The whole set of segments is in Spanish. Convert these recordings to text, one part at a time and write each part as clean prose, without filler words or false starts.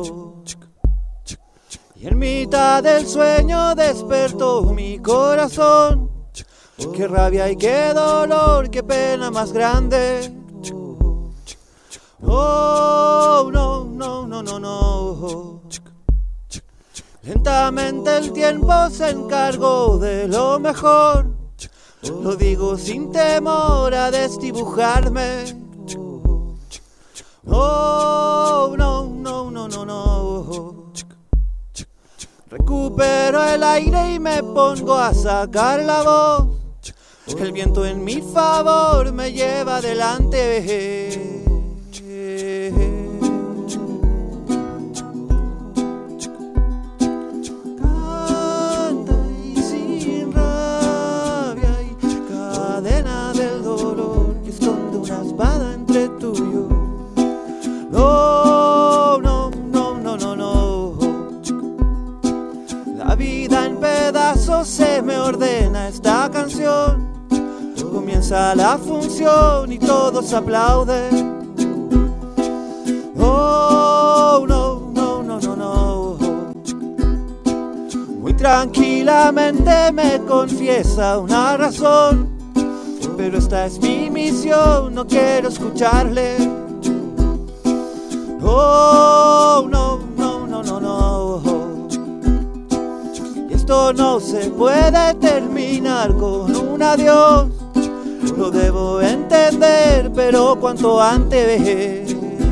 Y en mitad del sueño despertó mi corazón. Qué rabia y qué dolor, qué pena más grande. Oh, no, no, no, no, no. Lentamente el tiempo se encargó de lo mejor. Lo digo sin temor a desdibujarme. Oh, no, no, no, no, no. Recupero el aire y me pongo a sacar la voz. El viento en mi favor me lleva adelante. Canta y sin rabia y cadena del dolor que esconde una espada entre tú y yo. No, no, no, no, no, no. La vida en pedazos se me ordena esta canción. Comienza la función y todos aplauden. Oh, no, no, no, no, no. Muy tranquilamente me confiesa una razón, pero esta es mi misión, no quiero escucharle. Oh, no, no, no, no, no. Y esto no se puede terminar con un adiós. Lo debo entender, pero cuanto antes.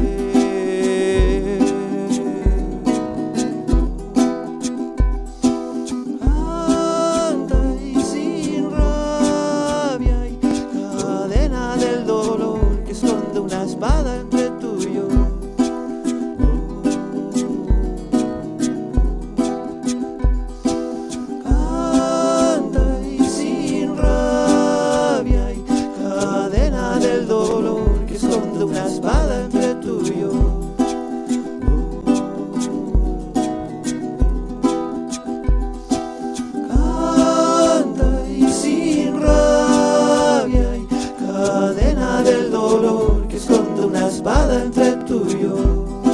Anda y sin rabia y cadena del dolor que esconde una espada entre tú y yo. Una espada entre tú y yo. Canta y sin rabia y cadena del dolor que esconde una espada entre tú y yo.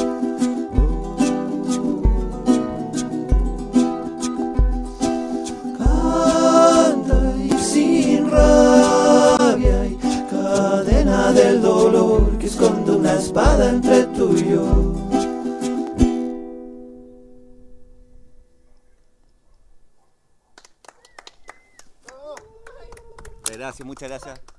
Canta y sin rabia y cadena del dolor que esconde una espada entre tú y yo. Gracias, muchas gracias.